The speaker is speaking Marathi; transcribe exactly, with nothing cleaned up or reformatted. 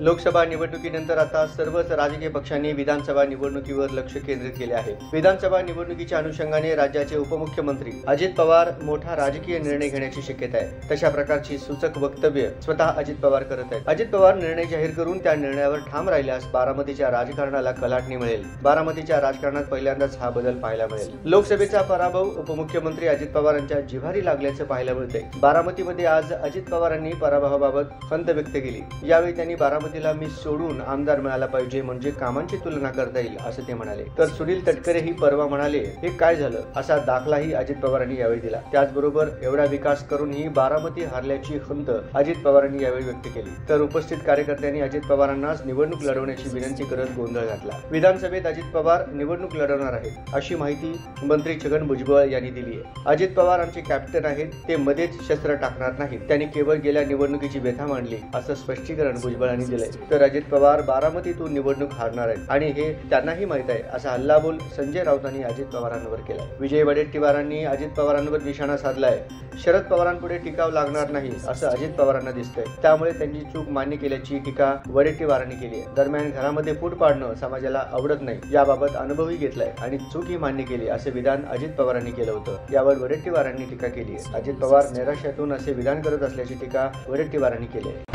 लोकसभा निवडणुकीनंतर आता सर्वच राजकीय पक्षांनी विधानसभा निवडणुकीवर लक्ष केंद्रित केले आहे। विधानसभा निवडणुकीच्या अनुषंगाने राज्याचे उपमुख्यमंत्री अजित पवार मोठा राजकीय निर्णय घेण्याची शक्यता आहे। तशा प्रकारची सूचक वक्तव्य स्वतः अजित पवार करत आहेत। अजित पवार निर्णय जाहीर करून त्या निर्णयावर ठाम राहिल्यास बारामतीच्या राजकारणाला कलाटणी मिळेल। बारामतीच्या राजकारणात पहिल्यांदाच हा बदल पाहायला मिळेल। लोकसभेचा पराभव उपमुख्यमंत्री अजित पवार यांच्या जिव्हारी लागल्याचं पाहायला मिळतंय। बारामतीमध्ये आज अजित पवारांनी पराभवाबाबत खंत व्यक्त केली। यावेळी त्यांनी बारामतीला मी सोडून आमदार मिळाला पाहिजे म्हणजे कामांची तुलना करता येईल असं ते म्हणाले। तर सुनील तटकरेही परवा म्हणाले हे काय झालं असा दाखलाही अजित पवारांनी यावेळी दिला। त्याचबरोबर एवढा विकास करूनही बारामती हारल्याची खंत अजित पवारांनी यावेळी व्यक्त केली। तर उपस्थित कार्यकर्त्यांनी अजित पवारांनाच निवडणूक लढवण्याची विनंती करत गोंधळ घातला। विधानसभेत अजित पवार निवडणूक लढवणार आहेत अशी माहिती मंत्री छगन भुजबळ यांनी दिली आहे। अजित पवार आमचे कॅप्टन आहेत, ते मध्येच शस्त्र टाकणार नाहीत, त्यांनी केवळ गेल्या निवडणुकीची व्यथा मांडली असं स्पष्टीकरण भुजबळांनी दिलंय। तर अजित पवार बारामतीतून निवडणूक हारणार आहेत आणि हे त्यांनाही माहित आहे असा हल्लाबोल संजय राऊतांनी अजित पवारांवर केलाय। विजय वडेट्टीवारांनी अजित पवारांवर निशाणा साधलाय। शरद पवारांपुढे टिकाव लागणार नाही असं अजित पवारांना दिसतंय, त्यामुळे त्यांची चूक मान्य केल्याची टीका वडेट्टीवारांनी केली आहे। दरम्यान घरामध्ये फूट पाडणं समाजाला आवडत नाही याबाबत अनुभवही घेतलाय आणि चूकही मान्य केली असे विधान अजित पवारांनी केलं होतं। यावर वडेट्टीवारांनी टीका केली आहे। अजित पवार निराशेतून असे विधान करत असल्याची टीका वडेट्टीवारांनी केली आहे।